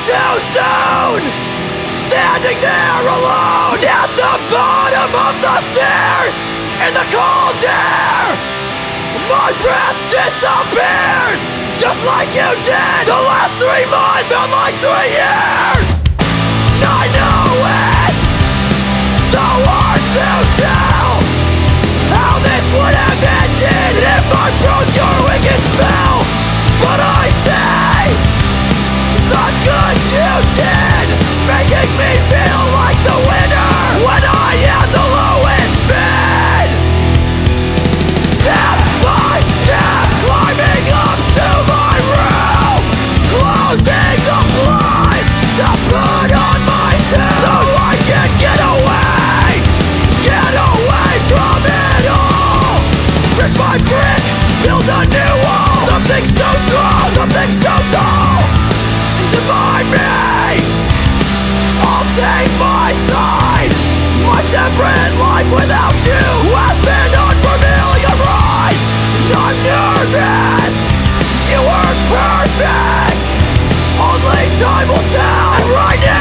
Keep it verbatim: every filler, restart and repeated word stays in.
too soon. Standing there alone at the bottom of the stairs, in the cold air, my breath disappears, just like you did. The last three months felt like three years. I know it's so hard to tell how this would have ended if I broke your wicked spell. But I say the good you did, making me feel like the winner when I had the lowest bid. Step by step, climbing up to my room, closing the blinds to put on my tune, so I can get away, get away from it all. Brick by brick, build a new wall. Something so strong, something so tall, divide me. I'll take my side. My separate life without you has been unfamiliarized. I'm nervous, you weren't perfect. Only time will tell. And right now